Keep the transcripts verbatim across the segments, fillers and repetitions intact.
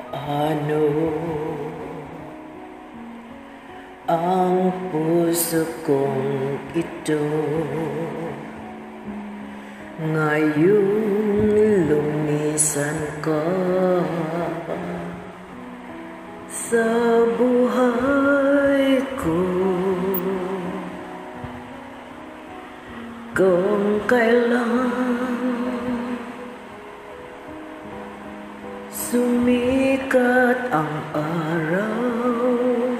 Paano ang puso kong ito ngayong lumisan ka sa buhay ko, kung kailan sumikat ang araw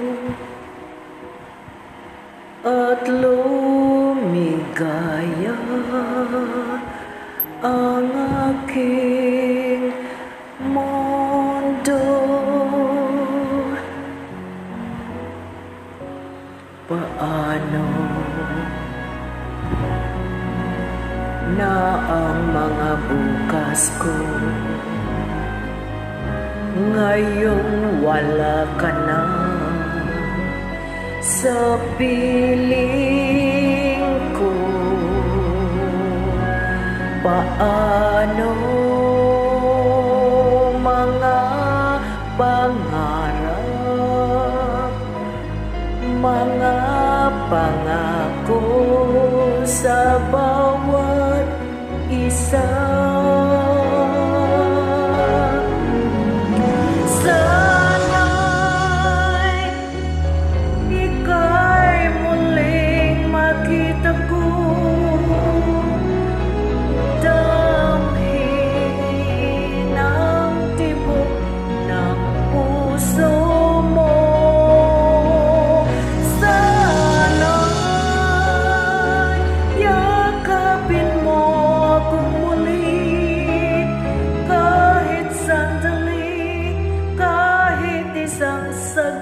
at lumigaya ang aking mundo. Paano na ang mga bukas ko ngayong wala ka na sa piling ko? Paano mga pangarap, mga pangako sa bawat isa? Isang saglit.